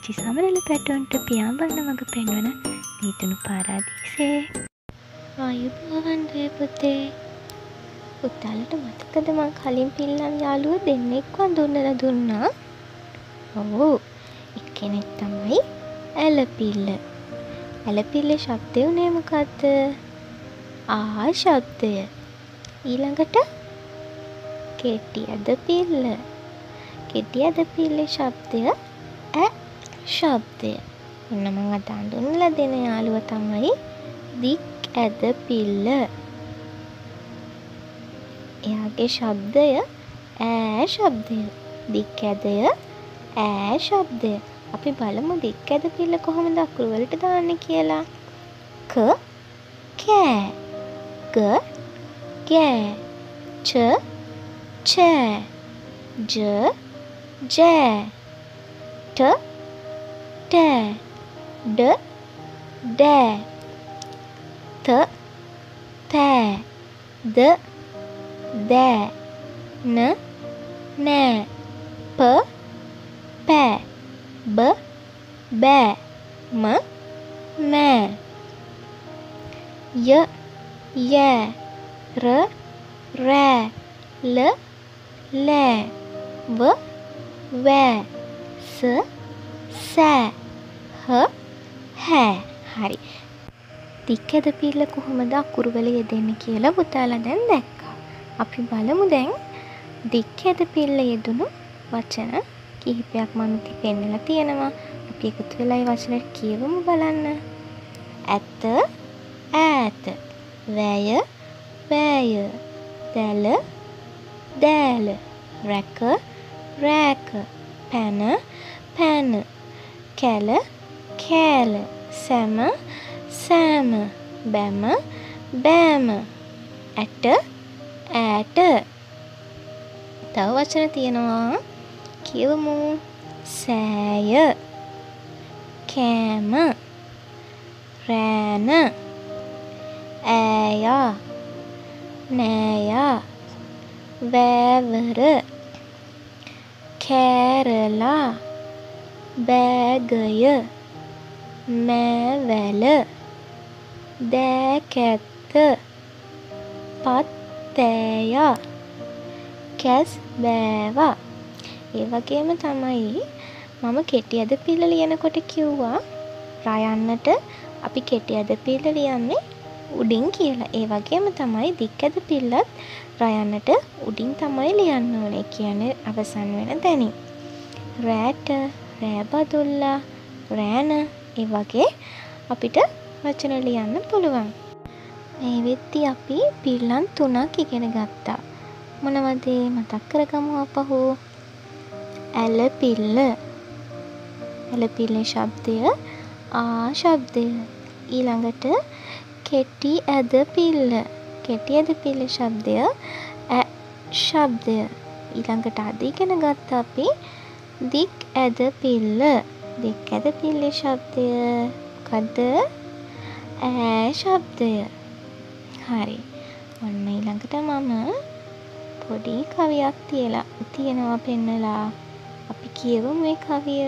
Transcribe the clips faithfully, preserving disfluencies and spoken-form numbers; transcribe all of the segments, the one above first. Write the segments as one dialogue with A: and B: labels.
A: පුංචි සමනල පැටවුන්ට පියාඹන්න මඟ පෙන්වන දීතුණු පාරාදීසේ. ආයුබෝවන් දුවේ පුතේ. පුතාලට මතකද මං කලින් පිල්ලන් යාළුවෝ දෙන්නෙක් වඳුන්නලා දුන්නා? ඔව්. එක්කෙනෙක් තමයි ඇලපිල්ල. ඇලපිල්ලේ ශබ්දය උනේ මොකද්ද? ආ ශබ්දය. ඊළඟට කෙටි ඇද පිල්ල. කෙටි ඇද පිල්ලේ ශබ්දය ඈ ශබ්දය. ඔන්න මම අද හඳුන්වලා දෙන යාළුවා තමයි දික් ඇද පිල්ල. එයාගේ ශබ්දය ඈ ශබ්දය. දික් ඇදය ඈ ශබ්දය. අපි බලමු දික් ඇද පිල්ල කොහොමද අකුරු වලට දාන්නේ කියලා. ක කෑ, ග ගෑ, ච චෑ, ජ ජෑ, ට ටෑ, ඩ ඩෑ, ත තෑ, ද දෑ, න නෑ, ප පෑ, බ බෑ, ම මෑ, ය යෑ, ර රෑ, ල ලෑ, ව වෑ, ස සෑ, හ හෑ. හරි. දික් ඇද පිල්ල කොහොමද අකුරු වල යෙදෙන්නේ කියලා පුතාලා දැන් දැක්කා. අපි බලමු දැන් දික් ඇද පිල්ල යෙදුණු වචන කිහිපයක් මම ඉතින් පෙන්නලා තියෙනවා. අපි එකතු වෙලා ඒ වචන කියවමු බලන්න. ඇත ඈත, වැය වෑය, දැල දෑල, රැක රෑක, පැන පැන, කැල කෑල, සැම සෑම, බැම බෑම, ඇට ඈට. තව වචන තියෙනවා කියවමු. සෑය, කෑම, රෑන, ඈයා, නෑයා, වෑවර, කෑරලා, බෑගය, මෑවැල, දෑකැත්ත, පත්තෑයා, කැස් බෑවා. ඒ වගේම තමයි මම කෙටි ඇද පිල්ල ලියනකොට කිව්වා රයන්නට අපි කෙටි ඇද පිල්ල ලියන්නේ උඩින් කියලා. ඒ වගේම තමයි දික් ඇද පිල්ලත් රයන්නට උඩින් තමයි ලියන්න ඕනේ කියන්නේ අවසන් වෙන තැනින්. රෑට, රෑබදුල්ලා, රෑන ඒ වගේ අපිට වචන ලියන්න පුළුවන්. මේ වෙද්දී අපි පිල්ලන් තුනක් ඉගෙන ගත්තා. මොනවද මතක් කරගමු අපහු. ඇලපිල්ල. ඇලපිල්ලේ ශබ්දය ආ ශබ්දය. ඊළඟට කෙටි ඇද පිල්ල. කෙටි ඇද පිල්ලේ ශබ්දය ඈ ශබ්දය. ඊළඟට අද ඉගෙන ගත්තා අපි දික් ඇද පිල්ල. දික් ඇද පිල්ලේ ශබ්දය මොකද්ද? ඈ ශබ්දය. හරි. ඔන්න ඊළඟට මම පොඩි කවියක් තියලා තියෙනවා පෙන්නලා. අපි කියවමු මේ කවිය.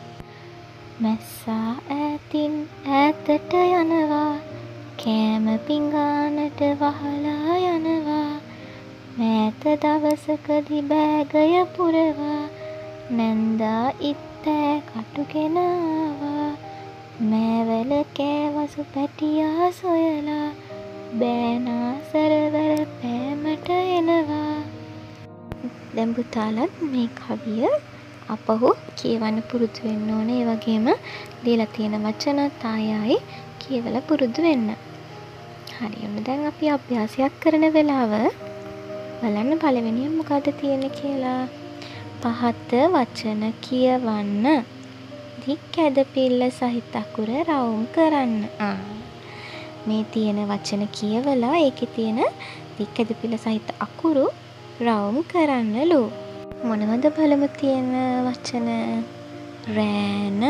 A: මැස්සා ඈතින් ඈතට යනවා, කෑම පිඟානට වහලා යනවා, මෑත දවසකදී බෑගය පුරවා, නැන්දා ඉත්තෑ කටුගෙන ආවා, මෑවැල කෑවසු පැටියා සොයලා, බෑනා සරවර පෑමට එනවා. දැන් පුතාලත් මේ කවිය අපහු කියවන්න පුරුදු වෙන්න ඕනේ. ඒ වගේම දීලා තියෙන වචනත් ආයෙ ආයෙ කියවලා පුරුදු වෙන්න. හරි. ඔන්න දැන් අපි අභ්‍යාසයක් කරන වෙලාව බලන්න පළවෙනියෙන් මොකද්ද තියෙන්නේ කියලා. පහත වචන කියවන්න. දික් ඇද පිල්ල සහිත අකුර රවුම් කරන්න. ආ මේ තියෙන වචන කියවලා ඒකේ තියෙන දික් ඇද පිල්ල සහිත අකුරු රවුම් කරන්නලු. මොනවද බලමු තියෙන වචන. රෑන,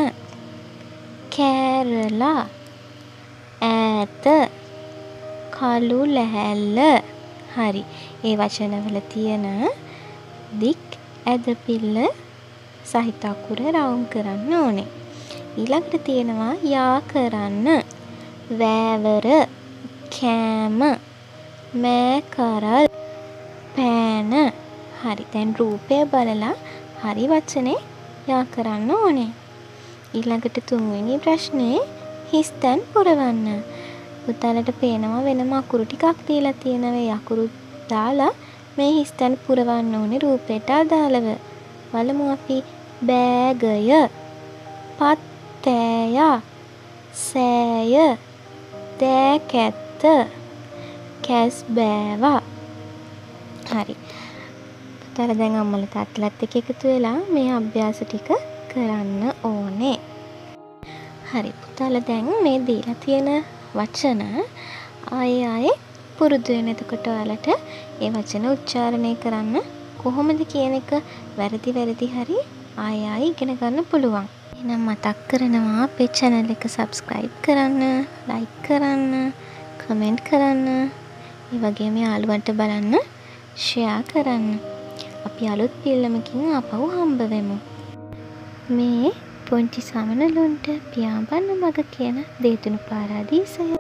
A: කෑරලා, ඈත, කළු ලෑල්ල. හරි. ඒ වචනවල තියෙන දික් ඇද පිල්ල සහිත අකුර රවුම් කරන්න ඕනේ. ඊළඟට තියෙනවා යා කරන්න. වෑවර, කෑම, මෑකරල්, පෑන. හරි. දැන් රූපය බලලා හරි වචනේ යා කරන්න ඕනේ. ඊළඟට තුන්වෙනි ප්‍රශ්නේ හිස් තැන් පුරවන්න. පුතාලට පේනවා වෙනම අකුරු ටිකක් දීලා තියෙනවා. ඒ අකුරු දාලා මේ හිස් තැන් පුරවන්න ඕනේ රූපයට අදාළව. බලමු අපි බෑගය, පත්තෑය, සෑය, දෑකැත්ත, කැස්බෑවා. හරි. පුතාලා දැන් අම්මලා තාත්තලාත් එක්ක එකතු වෙලා මේ අභ්‍යාස ටික කරන්න ඕනේ. හරි පුතාලා දැන් මේ දීලා තියෙන වචන ආයේ ආයේ පුරුදු වෙන. එතකොට ඔයාලට ඒ වචන උච්චාරණය කරන්න කොහොමද කියන එක වැරදි වැරදි හරි ආයේ ආයේ ඉගෙන ගන්න පුළුවන්. එහෙනම් මතක් කරනවා අපේ channel එක subscribe කරන්න, like කරන්න, comment කරන්න, ඒ වගේම යාළුවන්ට බලන්න share කරන්න. අපි අලුත් පිළිලමකින් ආපහු හම්බ වෙමු. මේ පුංචි සමනලුන්ට පියාඹන්න මග කියන දේතුණු පාරාදීසය.